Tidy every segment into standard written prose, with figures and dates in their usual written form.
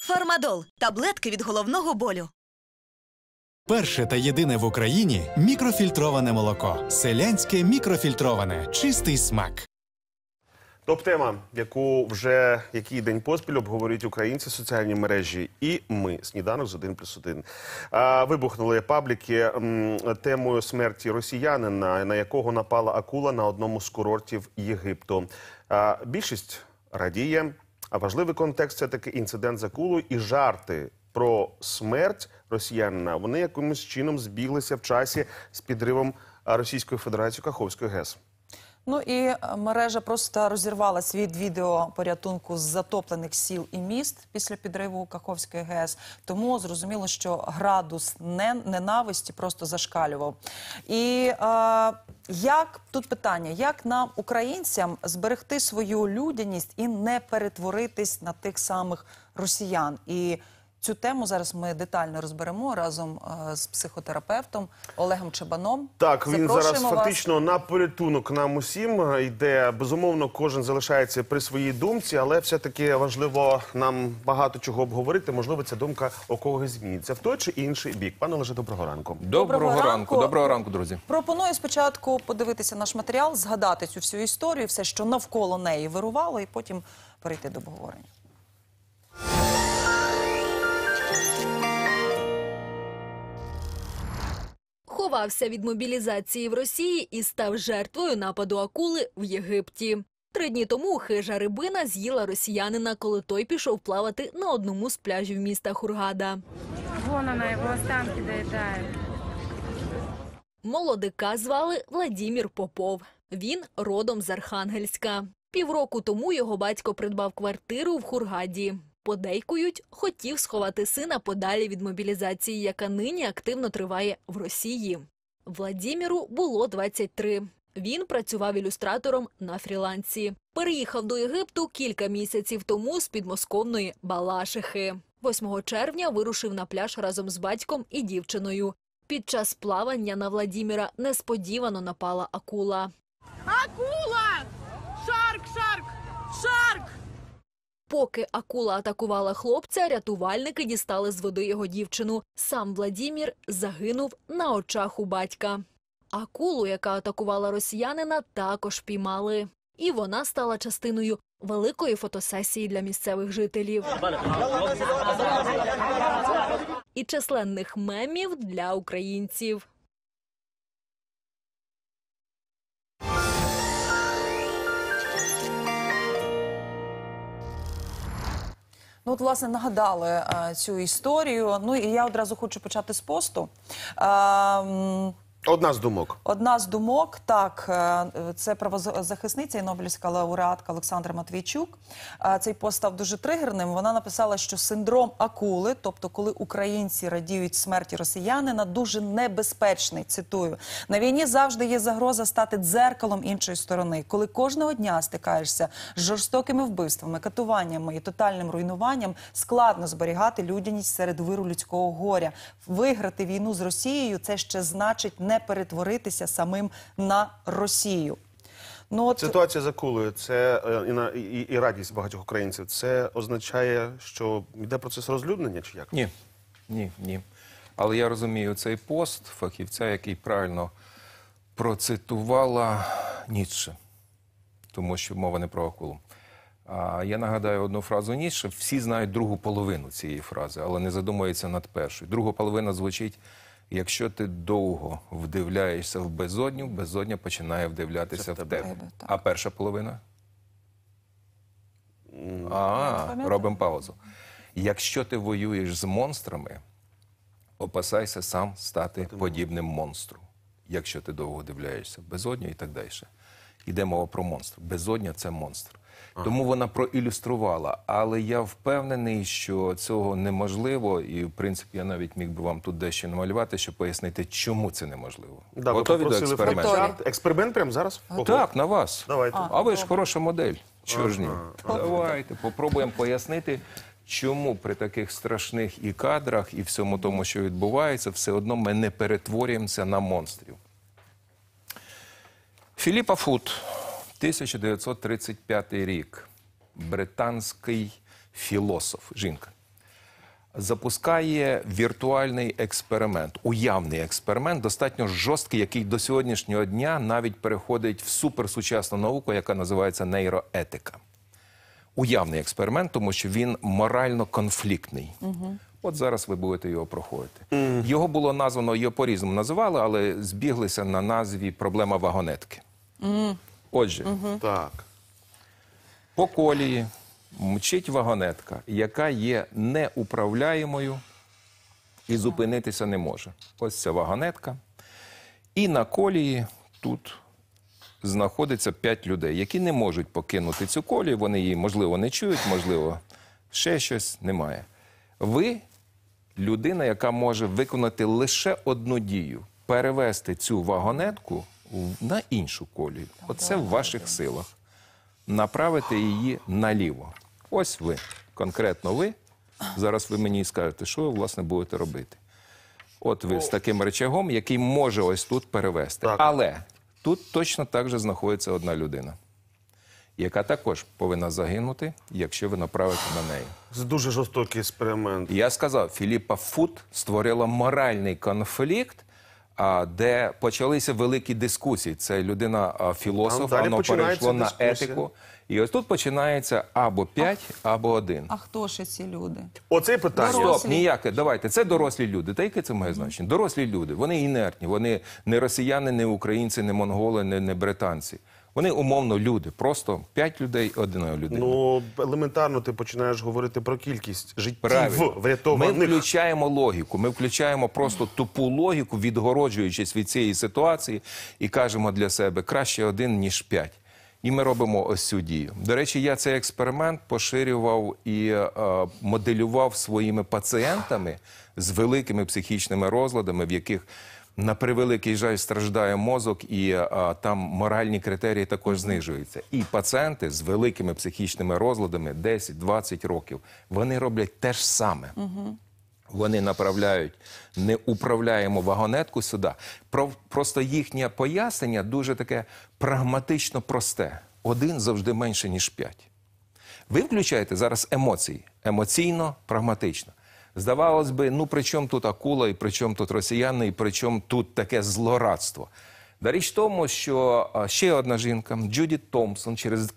Фармадол – таблетки від головного болю. Перше та єдине в Україні мікрофільтроване молоко. Селянське мікрофільтроване. Чистий смак. Топ-тема, яку вже який день поспіль обговорюють українці, соціальні мережі і ми. Сніданок з 1+1. Вибухнули пабліки темою смерті росіянина, на якого напала акула на одному з курортів Єгипту. Більшість радіє, а важливий контекст – це таки інцидент з акулою і жарти про смерть росіянина. Вони якимось чином збіглися в часі з підривом Російської Федерації Каховської ГЕС. Ну і мережа просто розірвалась від відео порятунку з затоплених сіл і міст після підриву Каховської ГЕС. Тому зрозуміло, що градус ненависті просто зашкалював. І тут питання, як нам, українцям, зберегти свою людяність і не перетворитись на тих самих росіян? І цю тему зараз ми детально розберемо разом з психотерапевтом Олегом Чабаном. Так, він зараз фактично на порятунок нам усім йде. Безумовно, кожен залишається при своїй думці, але все-таки важливо нам багато чого обговорити. Можливо, ця думка у когось зміниться в той чи інший бік. Пане Олеже, доброго ранку. Доброго ранку, друзі. Пропоную спочатку подивитися наш матеріал, згадати цю всю історію, все, що навколо неї вирувало, і потім перейти до обговорення. Ховався від мобілізації в Росії і став жертвою нападу акули в Єгипті. 3 дні тому хижа рибина з'їла росіянина, коли той пішов плавати на одному з пляжів міста Хургада. Вон вона, його останки доїдає. Молодика звали Владимир Попов. Він родом з Архангельська. Півроку тому його батько придбав квартиру в Хургаді. Подейкують, хотів сховати сина подалі від мобілізації, яка нині активно триває в Росії. Владимиру було 23. Він працював ілюстратором на фрілансі. Переїхав до Єгипту кілька місяців тому з підмосковної Балашихи. 8 червня вирушив на пляж разом з батьком і дівчиною. Під час плавання на Владимира несподівано напала акула. Акула! Шарк, шарк, шарк! Поки акула атакувала хлопця, рятувальники дістали з води його дівчину. Сам Владимир загинув на очах у батька. Акулу, яка атакувала росіянина, також піймали. І вона стала частиною великої фотосесії для місцевих жителів. І численних мемів для українців. Ну, от, власне, нагадали цю історію. Ну, і я одразу хочу почати з посту. Одна з думок. Одна з думок, так, це правозахисниця і нобелівська лауреатка Олександра Матвійчук. Цей пост став дуже тригерним. Вона написала, що синдром акули, тобто коли українці радіють смерті росіянина, дуже небезпечний, цитую. На війні завжди є загроза стати дзеркалом іншої сторони. Коли кожного дня стикаєшся з жорстокими вбивствами, катуваннями і тотальним руйнуванням, складно зберігати людяність серед виру людського горя. Виграти війну з Росією – це ще значить не перетворитися самим на Росію. Ну, от... Ситуація з акулою, це і радість багатьох українців, це означає, що йде процес розлюднення чи як? Ні. Але я розумію цей пост фахівця, який правильно процитувала Ніцше, тому що мова не про акулу. Я нагадаю одну фразу Ніцше, всі знають другу половину цієї фрази, але не задумуються над першою. Друга половина звучить: якщо ти довго вдивляєшся в безодню, безодня починає вдивлятися в тебе. А перша половина? Робимо паузу. Якщо ти воюєш з монстрами, опасайся сам стати подібним монстру. Якщо ти довго вдивляєшся в безодню і так далі. Йде мова про монстр. Безодня – це монстр. Тому вона проілюструвала. Але я впевнений, що цього неможливо. І, в принципі, я навіть міг би вам тут дещо намалювати, щоб пояснити, чому це неможливо. Да, готові до експерименту? Експеримент прямо зараз? Так, на вас. Давайте. А ви ж хороша модель. Чого ж ні? Давайте, попробуємо пояснити, чому при таких страшних і кадрах, і всьому тому, що відбувається, все одно ми не перетворюємося на монстрів. Філіпа Фут, 1935 рік, британський філософ, жінка. запускає віртуальний експеримент, уявний експеримент, достатньо жорсткий, який до сьогоднішнього дня навіть переходить в суперсучасну науку, яка називається нейроетика. Уявний експеримент, тому що він морально конфліктний. От зараз ви будете його проходити. Його було названо, його по-різному називали, але збіглися на назві «Проблема вагонетки». Отже, Так. по колії мчить вагонетка, яка є неуправляємою і зупинитися не може. Ось ця вагонетка. І на колії тут знаходиться 5 людей, які не можуть покинути цю колію. Вони її, можливо, не чують, можливо, ще щось немає. Ви – людина, яка може виконати лише одну дію – перевести цю вагонетку на іншу колію. Оце в ваших силах. Направити її наліво. Ось ви, конкретно ви. Зараз ви мені скажете, що ви, власне, будете робити. От ви з таким рычагом, який може ось тут перевести. Так. Але тут точно так же знаходиться одна людина, яка також повинна загинути, якщо ви направите на неї. Це дуже жорстокий експеримент. Я сказав, Філіппа Фут створила моральний конфлікт, де почалися великі дискусії. Це людина-філософ, Далі воно починається перейшло на дискусія. етику. І ось тут починається або 5, або 1. А хто ж ці люди? Оце питання. Стоп, ніяке, давайте, це дорослі люди. Та яке це має значення? Дорослі люди, вони інертні, вони не росіяни, не українці, не монголи, не британці. Вони умовно люди, просто 5 людей, 1 людина. Ну, елементарно ти починаєш говорити про кількість життів Правильно. Ми врятованих. включаємо логіку, ми включаємо просто тупу логіку, відгороджуючись від цієї ситуації, і кажемо для себе, краще 1, ніж 5. І ми робимо ось цю дію. До речі, я цей експеримент поширював і моделював своїми пацієнтами з великими психічними розладами, в яких, на превеликий жаль, страждає мозок, і там моральні критерії також знижуються. І пацієнти з великими психічними розладами, 10-20 років, вони роблять те ж саме. Вони направляють неуправляємо вагонетку сюди. Просто їхнє пояснення дуже таке прагматично просте. 1 завжди менше, ніж 5. Ви включаєте зараз емоції. Емоційно, прагматично. Здавалось би, ну при чому тут акула, і при чому тут росіяни, і при чому тут таке злорадство. Да річ в тому, що ще одна жінка, Джуді Томпсон,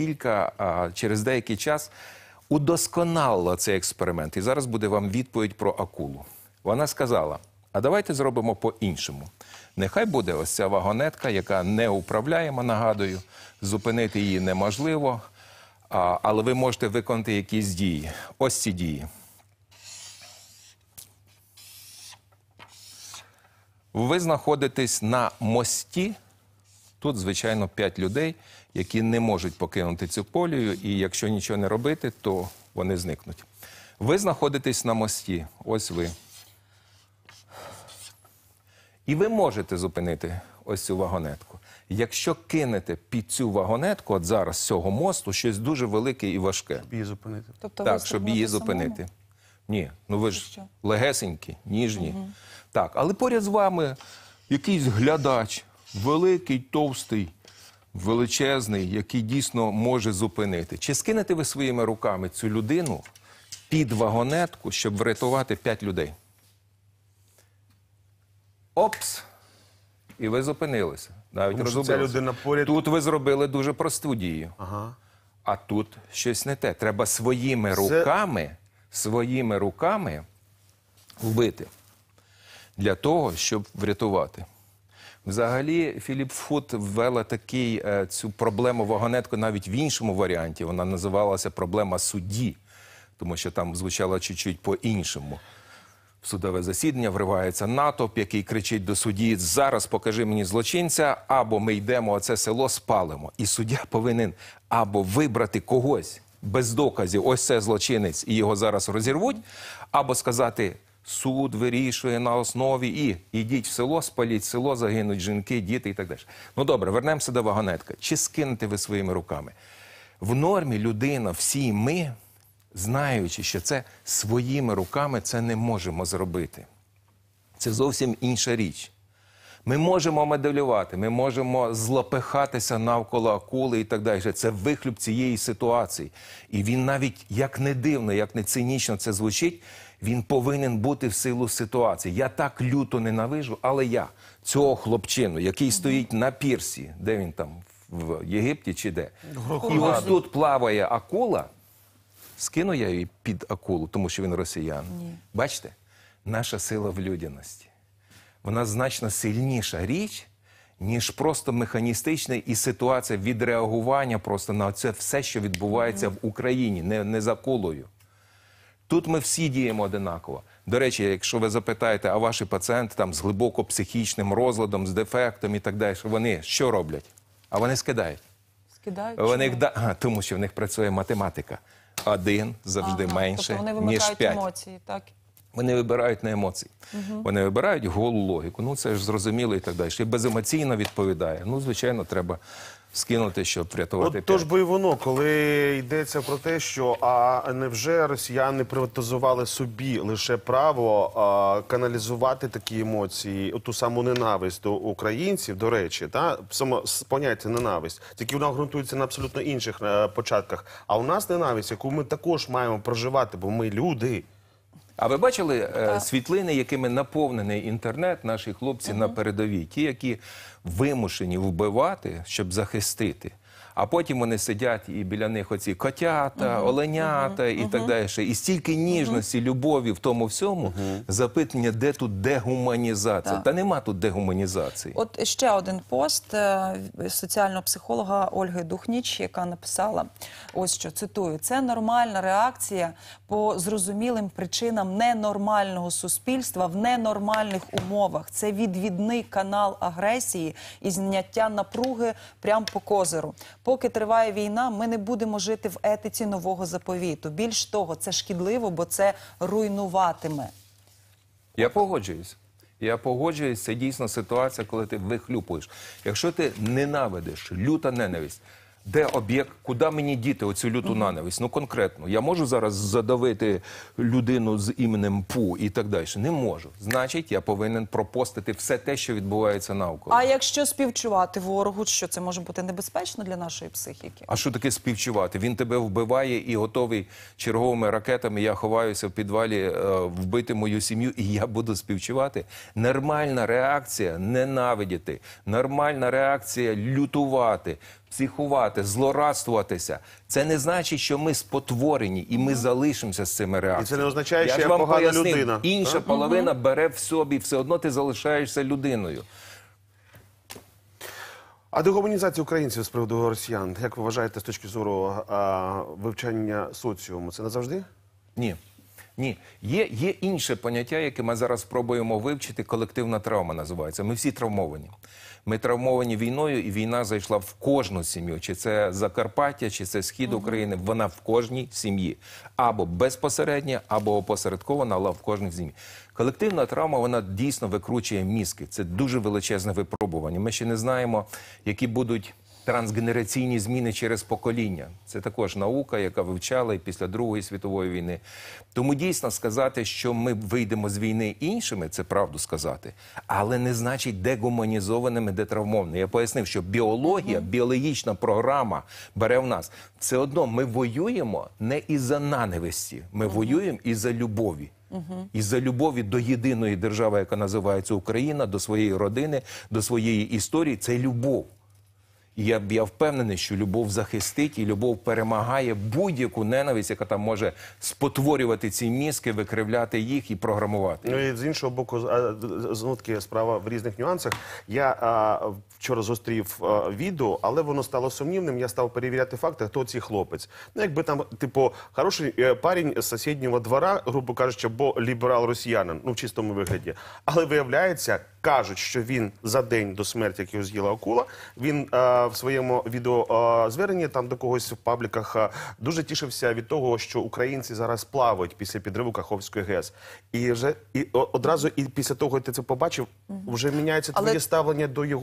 через деякий час удосконалила цей експеримент. І зараз буде вам відповідь про акулу. Вона сказала, а давайте зробимо по-іншому. Нехай буде ось ця вагонетка, яка неуправляєма, нагадую, зупинити її неможливо, але ви можете виконати якісь дії. Ось ці дії. Ви знаходитесь на мості. Тут, звичайно, 5 людей, які не можуть покинути цю колію, і якщо нічого не робити, то вони зникнуть. Ви знаходитесь на мості, ось ви. І ви можете зупинити ось цю вагонетку. Якщо кинете під цю вагонетку, от зараз з цього мосту, щось дуже велике і важке. Її зупинити. Тобто Так, щоб її зупинити. Ні, ну ви ж легесенькі, ніжні. Так, але поряд з вами якийсь глядач, великий, товстий, величезний, який дійсно може зупинити. Чи скинете ви своїми руками цю людину під вагонетку, щоб врятувати 5 людей? Опс! І ви зупинилися. Навіть Тому що ця розгубилися. людина поряд. Тут ви зробили дуже просту дію. Ага. А тут щось не те. Треба своїми руками вбити. Для того, щоб врятувати. Взагалі, Філіпп Фут ввела цю проблему вагонетку навіть в іншому варіанті. Вона називалася проблема судді, тому що там звучало чуть-чуть по-іншому. В судове засідання вривається натовп, який кричить до судді: зараз покажи мені злочинця, або ми йдемо, оце село спалимо. І суддя повинен або вибрати когось без доказів, ось це злочинець, і його зараз розірвуть, або сказати: суд вирішує на основі і йдіть в село, спаліть село, загинуть жінки, діти і так далі. Ну добре, вернемося до вагонетки. Чи скинете ви своїми руками? В нормі людина, всі ми, знаючи, що це своїми руками, це не можемо зробити. Це зовсім інша річ. Ми можемо моделювати, ми можемо злопихатися навколо акули і так далі. Це вихлюп цієї ситуації. І він навіть, як не дивно, як не цинічно це звучить, він повинен бути в силу ситуації. Я так люто ненавижу, але я цього хлопчину, який стоїть на пірсі, де він там, в Єгипті чи де, і ось тут плаває акула, скину я її під акулу, тому що він росіян. Бачите? Наша сила в людяності. Вона значно сильніша річ, ніж просто механістична і ситуація відреагування просто на це все, що відбувається в Україні, не за акулою. Тут ми всі діємо одинаково. До речі, якщо ви запитаєте, а ваші пацієнти там з глибоко психічним розладом, з дефектом і так далі, вони що роблять? А вони скидають. Скидають? Вони, тому що в них працює математика. Один завжди менше, тобто вони ніж вимикають 5. емоції, так? Вони вибирають не емоції. Вони вибирають голу логіку. Ну, це ж зрозуміло і так далі. І беземоційно відповідає. Ну, звичайно, треба скинути, щоб врятувати. Тож би і воно, коли йдеться про те, що невже росіяни приватизували собі лише право каналізувати такі емоції, ту саму ненависть до українців, до речі, само поняття ненависть, тільки вона ґрунтується на абсолютно інших початках. А у нас ненависть, яку ми також маємо проживати, бо ми люди. А ви бачили світлини, якими наповнений інтернет, наші хлопці на передовій? Ті, які вимушені вбивати, щоб захистити. А потім вони сидять і біля них оці котята, оленята і так далі. І стільки ніжності, любові в тому всьому, запитання, де тут дегуманізація? Та нема тут дегуманізації. От ще один пост соціального психолога Ольги Духніч, яка написала, ось що, цитую, «Це нормальна реакція по зрозумілим причинам ненормального суспільства в ненормальних умовах. Це відвідний канал агресії і зняття напруги прямо по козиру. Поки триває війна, ми не будемо жити в етиці нового заповіту. Більш того, це шкідливо, бо це руйнуватиме». Я погоджуюсь. Я погоджуюсь, це дійсно ситуація, коли ти вихлюпуєш. Якщо ти ненавидиш, люта ненависть, де об'єкт, куди мені діти оцю люту ненависть? Ну, конкретно, я можу зараз задавити людину з іменем Пу і так далі? Не можу. Значить, я повинен пропостити все те, що відбувається навколо. А якщо співчувати ворогу, що це може бути небезпечно для нашої психіки? А що таке співчувати? Він тебе вбиває і готовий черговими ракетами, я ховаюся в підвалі, вбити мою сім'ю, і я буду співчувати? Нормальна реакція – ненавидіти. Нормальна реакція – лютувати, психувати, злорадствуватися. Це не значить, що ми спотворені і ми залишимося з цими реакціями. І це не означає, що ж я вам погана пояснив, людина. інша половина бере в собі, все одно ти залишаєшся людиною. А дегуманізація українців з приводу росіян, як ви вважаєте з точки зору вивчання соціуму, це назавжди? Ні. Ні. Є інше поняття, яке ми зараз спробуємо вивчити, колективна травма називається. Ми всі травмовані. Ми травмовані війною, і війна зайшла в кожну сім'ю. Чи це Закарпаття, чи це Схід України, вона в кожній сім'ї. Або безпосередньо, або опосередкована, але в кожній сім'ї. Колективна травма, вона дійсно викручує мізки. Це дуже величезне випробування. Ми ще не знаємо, які будуть трансгенераційні зміни через покоління. Це також наука, яка вивчала і після Другої світової війни. Тому дійсно сказати, що ми вийдемо з війни іншими, це правду сказати, але не значить дегуманізованими, детравмованими. Я пояснив, що біологія, біологічна програма бере в нас. Все одно ми воюємо не із-за ненависті, ми воюємо із-за любові. Із-за любові до єдиної держави, яка називається Україна, до своєї родини, до своєї історії. Це любов. І я впевнений, що любов захистить і любов перемагає будь-яку ненависть, яка там може спотворювати ці мізки, викривляти їх і програмувати. Ну і з іншого боку, знову таки справа в різних нюансах. Я вчора зустрів відео, але воно стало сумнівним. Я став перевіряти факти, хто цей хлопець. Ну, якби там, типу, хороший парень з сусіднього двора, грубо кажучи, або ліберал-росіянин, ну, в чистому вигляді. Але виявляється, кажуть, що він за день до смерті, як його з'їла акула, він в своєму відеозверненні там до когось в пабліках дуже тішився від того, що українці зараз плавають після підриву Каховської ГЕС. І одразу і після того, як ти це побачив, вже міняється твоє ставлення до його ж смерті. Але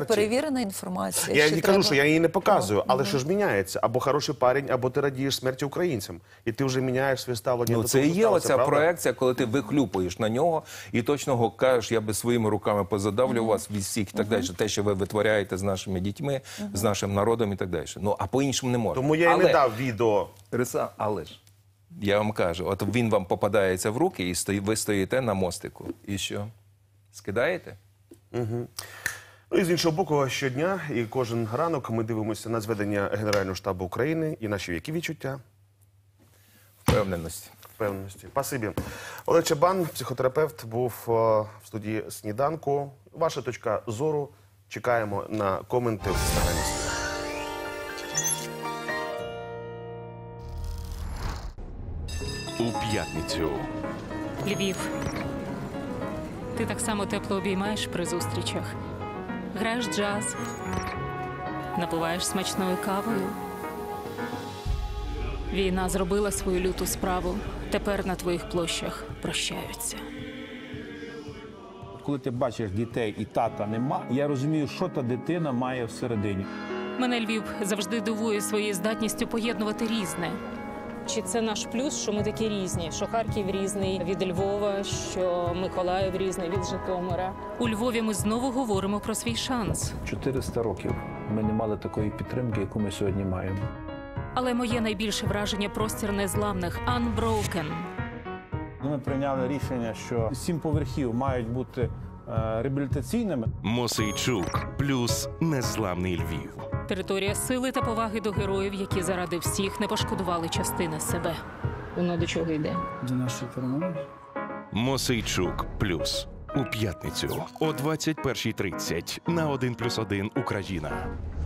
смерті. перевірена інформація. Я Ще не треба- кажу, що я її не показую, але що ж міняється? Або хороший парень, або ти радієш смерті українцям. І ти вже міняєш своє ставлення Ну, до це того, і що є сталося, оця правда? проекція, коли ти вихлюпуєш на нього і точно кажеш, я би своїми руками позадавлю вас від всіх і так далі. Те, що ви витворяєте з нашими дітьми, з нашим народом і так далі. Ну, а по-іншому не можна. Тому я і не дав відео. Але ж, я вам кажу, от він вам попадається в руки, і ви стоїте на мостику. І що? Скидаєте? Ну і з іншого боку, щодня і кожен ранок ми дивимося на зведення Генерального штабу України і наші які відчуття, Впевненості. впевненості. Спасибі. Олег Чабан, психотерапевт, був в студії «Сніданку». Ваша точка зору. Чекаємо на коменти в Інстаграмі. У п'ятницю. Львів. Ти так само тепло обіймаєш при зустрічах. Граєш джаз. Напиваєш смачною кавою. Війна зробила свою люту справу. Тепер на твоїх площах прощаються. Коли ти бачиш дітей і тата нема, я розумію, що та дитина має всередині. Мене Львів завжди дивує своєю здатністю поєднувати різне. Чи це наш плюс, що ми такі різні? Що Харків різний від Львова, що Миколаїв різний від Житомира. У Львові ми знову говоримо про свій шанс. 400 років ми не мали такої підтримки, яку ми сьогодні маємо. Але моє найбільше враження – простір незламних – Unbroken. Ми прийняли рішення, що 7 поверхів мають бути реабілітаційними. Мосейчук плюс незламний Львів. Територія сили та поваги до героїв, які заради всіх не пошкодували частини себе. Воно до чого йде? До нашої перемоги. Мосейчук плюс у п'ятницю о 21:30 на 1+1 Україна.